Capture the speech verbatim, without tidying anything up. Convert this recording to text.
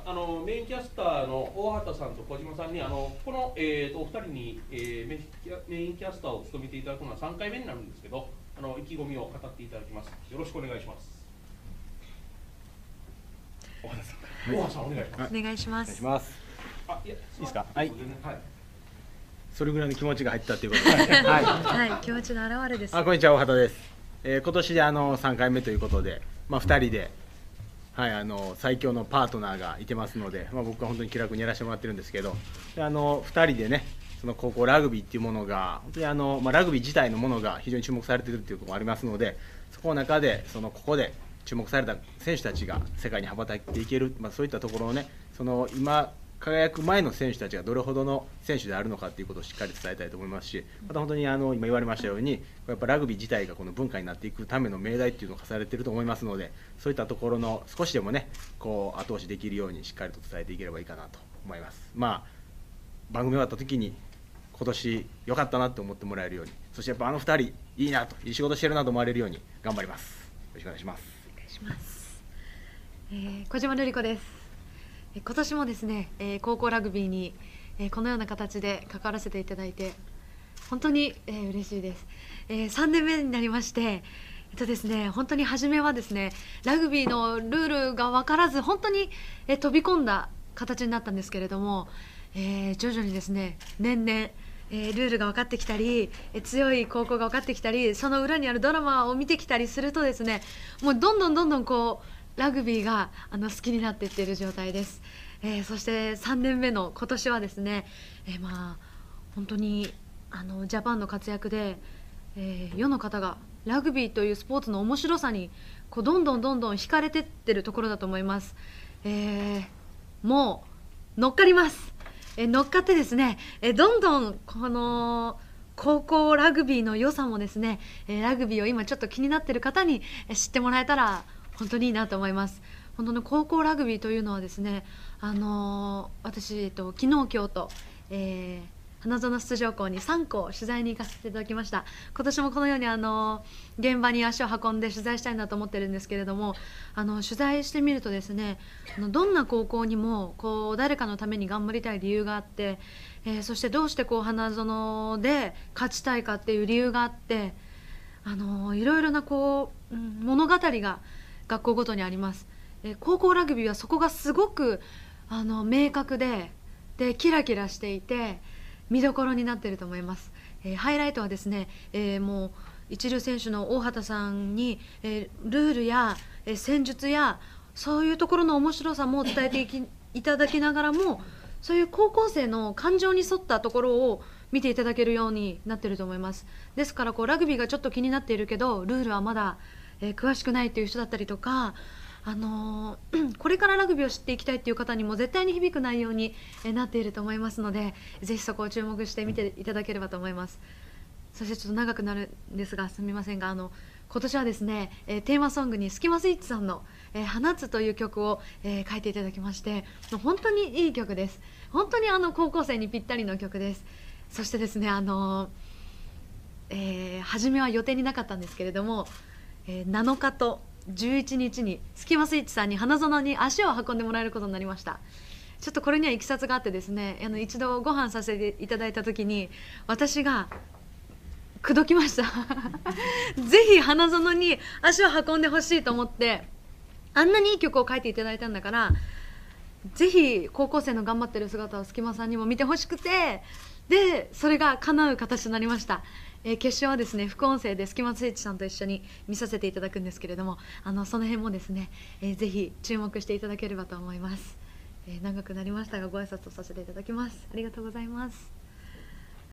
あのメインキャスターの大畑さんと小島さんにあのこの、えー、とお二人に、えーメ、メインキャスターを務めていただくのはさんかいめになるんですけど、あの意気込みを語っていただきます。よろしくお願いします。大畑さん、大畑さんお願いします。 お願いします。 お願いします。 あ、いや、いいですか。 はい。 はい。 それぐらいの気持ちが入ったということで、 はい、はい、気持ちの表れです。 あ、こんにちは、大畑です。えー、今年であのさんかいめということで、まあふたりで、はい、あの最強のパートナーがいてますので、まあ僕は本当に気楽にやらせてもらってるんですけど、であのふたりでね、その高校ラグビーっていうものが本当にあのまあラグビー自体のものが非常に注目されているということもありますので、そこの中でそのここで注目された選手たちが世界に羽ばたいていける、まあそういったところをね、その今輝く前の選手たちがどれほどの選手であるのかということをしっかり伝えたいと思いますし、また本当にあの今言われましたように、やっぱラグビー自体がこの文化になっていくための命題っていうのが課されていると思いますので、そういったところの少しでもね、こう後押しできるようにしっかりと伝えていければいいかなと思います。まあ番組終わった時に今年良かったなと思ってもらえるように、そしてやっぱあのふたりいいなと、いい仕事してるなと思われるように頑張ります。よろしくお願いします。 お願いします。えー、小島瑠璃子です。今年もですね、えー、高校ラグビーに、えー、このような形で関わらせていただいて本当に、えー、嬉しいです、えー、さんねんめになりまして、えっとですね、本当に初めはですねラグビーのルールが分からず本当に、えー、飛び込んだ形になったんですけれども、えー、徐々にですね年々えー、ルールが分かってきたり、えー、強い高校が分かってきたり、その裏にあるドラマを見てきたりするとですね、もうどんどんどんどんこうラグビーがあの好きになっていっている状態です、えー、そしてさんねんめの今年はですね、えー、まあ本当にあのジャパンの活躍で、えー、世の方がラグビーというスポーツの面白さにこうどんどんどんどん惹かれていってるところだと思います、えー、もう乗っかります、えー、乗っかってですね、えー、どんどんこの高校ラグビーの良さもですね、えー、ラグビーを今ちょっと気になっている方に知ってもらえたら本当にいいなと思います。本当に高校ラグビーというのはですね、あのー、私、えっと、昨日今日と、えー、花園出場校にさん校取材に行かせていただきました。今年もこのように、あのー、現場に足を運んで取材したいなと思ってるんですけれども、あの取材してみるとですね、あのどんな高校にもこう誰かのために頑張りたい理由があって、えー、そしてどうしてこう花園で勝ちたいかっていう理由があって、あのー、いろいろなこう、うん、物語が学校ごとにあります。えー、高校ラグビーはそこがすごくあの明確で、でキラキラしていて見どころになっていると思います。えー、ハイライトはですね、えー、もう一流選手の大畑さんに、えー、ルールや、えー、戦術やそういうところの面白さも伝えていきいただきながらも、そういう高校生の感情に沿ったところを見ていただけるようになっていると思います。ですからこうラグビーがちょっと気になっているけどルールはまだえー、詳しくないという人だったりとか、あのー、これからラグビーを知っていきたいという方にも絶対に響く内容に、えー、なっていると思いますので、ぜひそこを注目して見ていただければと思います。そしてちょっと長くなるんですがすみませんが、あの今年はですね、えー、テーマソングにスキマスイッチさんの「えー、放つ」という曲を、えー、書いていただきまして、もう本当にいい曲です。本当にあの高校生にぴったりの曲です。そしてですね、あのーえー、初めは予定になかったんですけれども、えー、なのかとじゅういちにちにスキマスイッチさんに花園に足を運んでもらえることになりました。ちょっとこれにはいきさつがあってですね、あの一度ご飯させていただいた時に私が口説きましたぜひ花園に足を運んでほしいと思って、あんなにいい曲を書いていただいたんだからぜひ高校生の頑張ってる姿をスキマさんにも見てほしくて、でそれが叶う形となりました。えー、決勝はですね副音声でスキマスイッチさんと一緒に見させていただくんですけれども、あのその辺もですね、えー、ぜひ注目していただければと思います。えー、長くなりましたがご挨拶をさせていただきます。ありがとうございます。